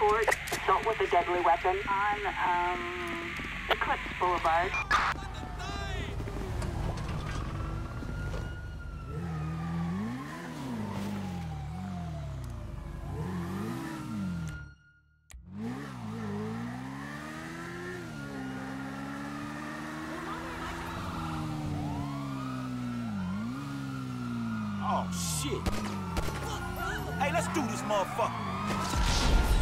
report assault with a deadly weapon on, Eclipse Boulevard. Oh, shit. Hey, let's do this, motherfucker.